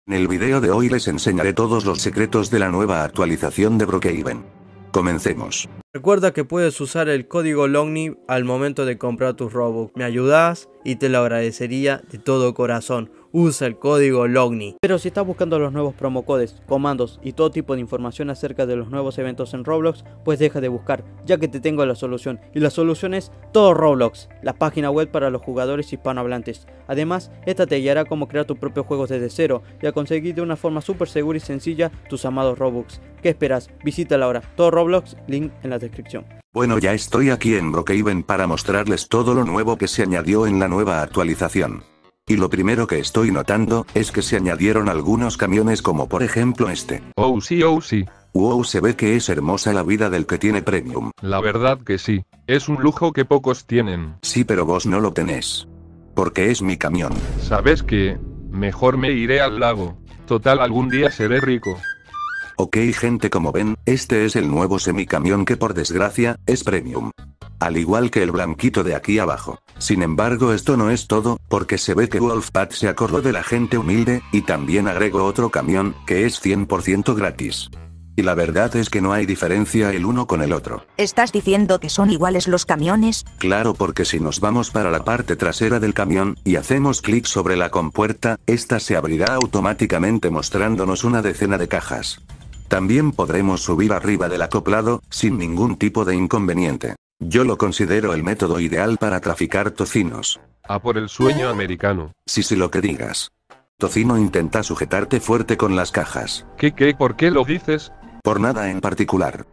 En el video de hoy les enseñaré todos los secretos de la nueva actualización de Brookhaven. Comencemos. Recuerda que puedes usar el código LOGNI al momento de comprar tus Robux. Me ayudas y te lo agradecería de todo corazón. Usa el código LOGNI. Pero si estás buscando los nuevos promocodes, comandos y todo tipo de información acerca de los nuevos eventos en Roblox, pues deja de buscar, ya que te tengo la solución. Y la solución es Todo Roblox, la página web para los jugadores hispanohablantes. Además, esta te guiará a cómo crear tus propios juegos desde cero y a conseguir de una forma súper segura y sencilla tus amados Robux. ¿Qué esperas? Visítala ahora. Todo Roblox, link en la descripción. Bueno, ya estoy aquí en Brookhaven para mostrarles todo lo nuevo que se añadió en la nueva actualización. Y lo primero que estoy notando es que se añadieron algunos camiones como por ejemplo este. Oh sí. Wow, se ve que es hermosa la vida del que tiene Premium. La verdad que sí. Es un lujo que pocos tienen. Sí, pero vos no lo tenés. Porque es mi camión. ¿Sabes qué? Mejor me iré al lago. Total, algún día seré rico. Ok gente, como ven, este es el nuevo semicamión que por desgracia, es Premium. Al igual que el blanquito de aquí abajo. Sin embargo, esto no es todo, porque se ve que Wolfpack se acordó de la gente humilde, y también agregó otro camión, que es 100% gratis. Y la verdad es que no hay diferencia el uno con el otro. ¿Estás diciendo que son iguales los camiones? Claro, porque si nos vamos para la parte trasera del camión, y hacemos clic sobre la compuerta, esta se abrirá automáticamente mostrándonos una decena de cajas. También podremos subir arriba del acoplado, sin ningún tipo de inconveniente. Yo lo considero el método ideal para traficar tocinos. A por el sueño americano. Sí, lo que digas. Tocino, intenta sujetarte fuerte con las cajas. ¿Qué? ¿Por qué lo dices? Por nada en particular.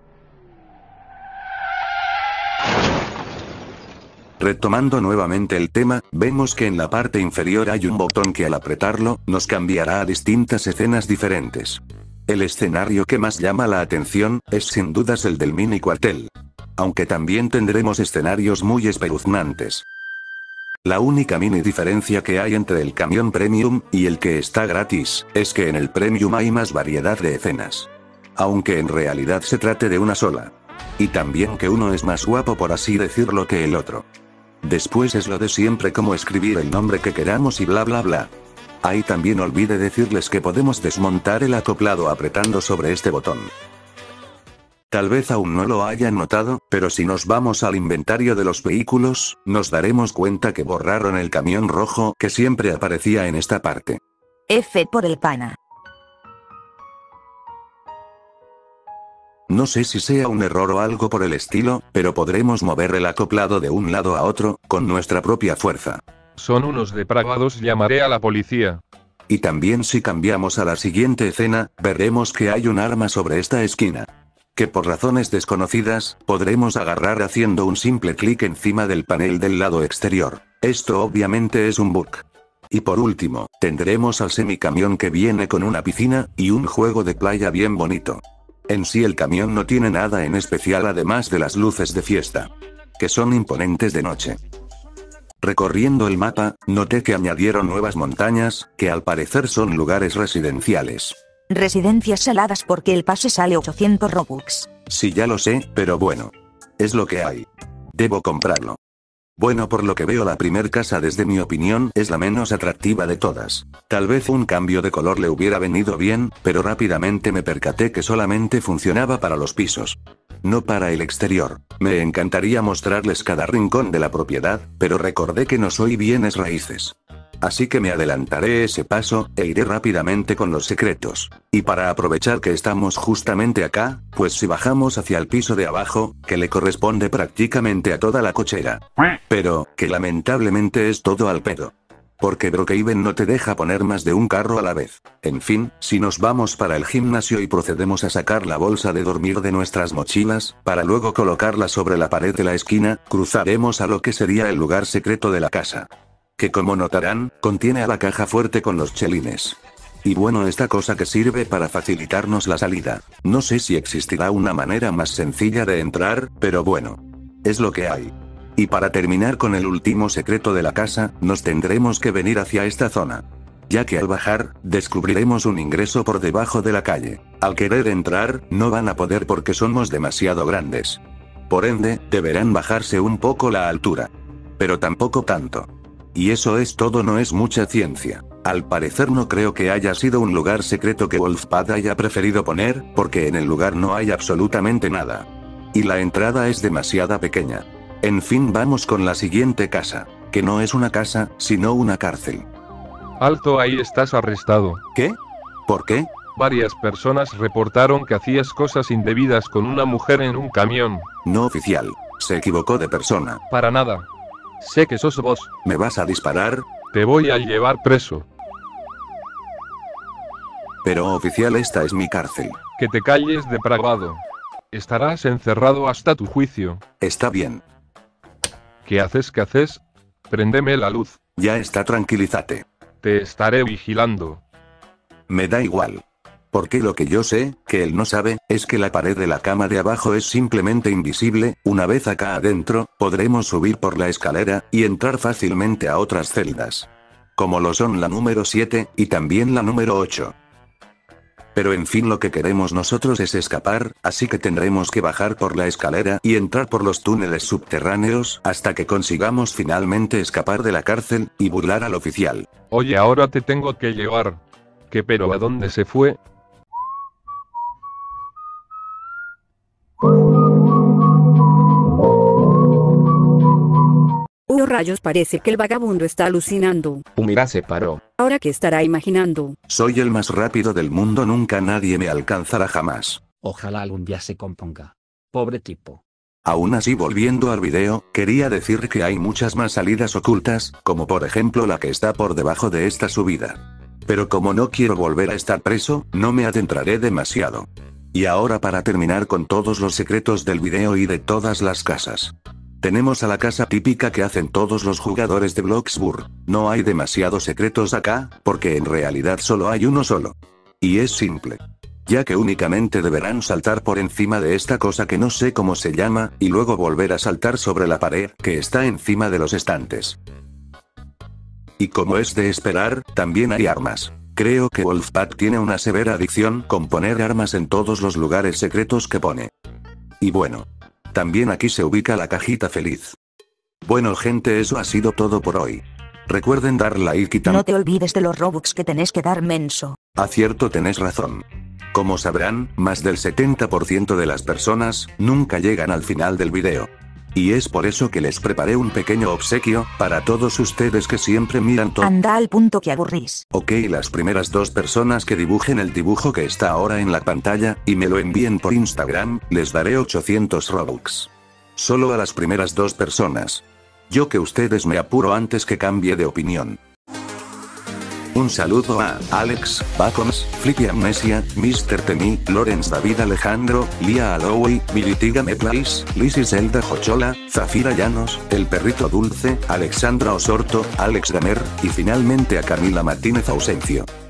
Retomando nuevamente el tema, vemos que en la parte inferior hay un botón que al apretarlo, nos cambiará a distintas escenas diferentes. El escenario que más llama la atención, es sin dudas el del mini cuartel. Aunque también tendremos escenarios muy espeluznantes. La única mini diferencia que hay entre el camión Premium y el que está gratis, es que en el Premium hay más variedad de escenas. Aunque en realidad se trate de una sola. Y también que uno es más guapo, por así decirlo, que el otro. Después es lo de siempre, como escribir el nombre que queramos y bla bla bla. Ahí también olvidé decirles que podemos desmontar el acoplado apretando sobre este botón. Tal vez aún no lo hayan notado, pero si nos vamos al inventario de los vehículos, nos daremos cuenta que borraron el camión rojo que siempre aparecía en esta parte. F por el pana. No sé si sea un error o algo por el estilo, pero podremos mover el acoplado de un lado a otro, con nuestra propia fuerza. Son unos depravados, llamaré a la policía. Y también si cambiamos a la siguiente escena, veremos que hay un arma sobre esta esquina. Que por razones desconocidas, podremos agarrar haciendo un simple clic encima del panel del lado exterior. Esto obviamente es un bug. Y por último, tendremos al semicamión que viene con una piscina, y un juego de playa bien bonito. En sí el camión no tiene nada en especial además de las luces de fiesta. Que son imponentes de noche. Recorriendo el mapa, noté que añadieron nuevas montañas, que al parecer son lugares residenciales. Residencias saladas porque el pase sale 800 Robux. Sí, ya lo sé, pero bueno. Es lo que hay. Debo comprarlo. Bueno, por lo que veo la primer casa desde mi opinión es la menos atractiva de todas. Tal vez un cambio de color le hubiera venido bien, pero rápidamente me percaté que solamente funcionaba para los pisos. No para el exterior. Me encantaría mostrarles cada rincón de la propiedad, pero recordé que no soy bienes raíces. Así que me adelantaré ese paso, e iré rápidamente con los secretos. Y para aprovechar que estamos justamente acá, pues si bajamos hacia el piso de abajo, que le corresponde prácticamente a toda la cochera. Pero, que lamentablemente es todo al pedo. Porque Brookhaven no te deja poner más de un carro a la vez. En fin, si nos vamos para el gimnasio y procedemos a sacar la bolsa de dormir de nuestras mochilas, para luego colocarla sobre la pared de la esquina, cruzaremos a lo que sería el lugar secreto de la casa. Que como notarán, contiene a la caja fuerte con los chelines. Y bueno, esta cosa que sirve para facilitarnos la salida. No sé si existirá una manera más sencilla de entrar, pero bueno. Es lo que hay. Y para terminar con el último secreto de la casa, nos tendremos que venir hacia esta zona. Ya que al bajar, descubriremos un ingreso por debajo de la calle. Al querer entrar, no van a poder porque somos demasiado grandes. Por ende, deberán bajarse un poco la altura. Pero tampoco tanto. Y eso es todo, no es mucha ciencia. Al parecer no creo que haya sido un lugar secreto que Wolfpad haya preferido poner, porque en el lugar no hay absolutamente nada. Y la entrada es demasiado pequeña. En fin, vamos con la siguiente casa. Que no es una casa, sino una cárcel. Alto, ahí estás arrestado. ¿Qué? ¿Por qué? Varias personas reportaron que hacías cosas indebidas con una mujer en un camión. No, oficial. Se equivocó de persona. Para nada. Sé que sos vos. ¿Me vas a disparar? Te voy a llevar preso. Pero oficial, esta es mi cárcel. Que te calles, depravado. Estarás encerrado hasta tu juicio. Está bien. ¿Qué haces? ¿Qué haces? Préndeme la luz. Ya está, tranquilízate. Te estaré vigilando. Me da igual. Porque lo que yo sé, que él no sabe, es que la pared de la cama de abajo es simplemente invisible. Una vez acá adentro, podremos subir por la escalera, y entrar fácilmente a otras celdas. Como lo son la número 7, y también la número 8. Pero en fin, lo que queremos nosotros es escapar, así que tendremos que bajar por la escalera y entrar por los túneles subterráneos, hasta que consigamos finalmente escapar de la cárcel, y burlar al oficial. Oye, ahora te tengo que llevar. ¿Qué, pero a dónde se fue? Rayos, parece que el vagabundo está alucinando. Mira, se paró. Ahora, ¿qué estará imaginando? Soy el más rápido del mundo, nunca nadie me alcanzará jamás. Ojalá algún día se componga. Pobre tipo. Aún así, volviendo al video, quería decir que hay muchas más salidas ocultas, como por ejemplo la que está por debajo de esta subida. Pero como no quiero volver a estar preso, no me adentraré demasiado. Y ahora, para terminar con todos los secretos del video y de todas las casas. Tenemos a la casa típica que hacen todos los jugadores de Bloxburg. No hay demasiados secretos acá, porque en realidad solo hay uno solo. Y es simple. Ya que únicamente deberán saltar por encima de esta cosa que no sé cómo se llama, y luego volver a saltar sobre la pared que está encima de los estantes. Y como es de esperar, también hay armas. Creo que Wolfpad tiene una severa adicción con poner armas en todos los lugares secretos que pone. Y bueno. También aquí se ubica la cajita feliz. Bueno gente, eso ha sido todo por hoy. Recuerden dar like y No te olvides de los Robux que tenés que dar, menso. Acierto, tenés razón. Como sabrán, más del 70% de las personas nunca llegan al final del video. Y es por eso que les preparé un pequeño obsequio para todos ustedes que siempre miran todo. Anda al punto, que aburrís. Ok, las primeras 2 personas que dibujen el dibujo que está ahora en la pantalla, y me lo envíen por Instagram, les daré 800 Robux. Solo a las primeras 2 personas. Yo que ustedes me apuro antes que cambie de opinión. Un saludo a Alex, Bacons, Flippy Amnesia, Mr. Temi, Lorenz David Alejandro, Lia Alowey, Militiga Metlace, Lizzy Zelda Jochola, Zafira Llanos, El Perrito Dulce, Alexandra Osorto, Alex Damer, y finalmente a Camila Martínez Ausencio.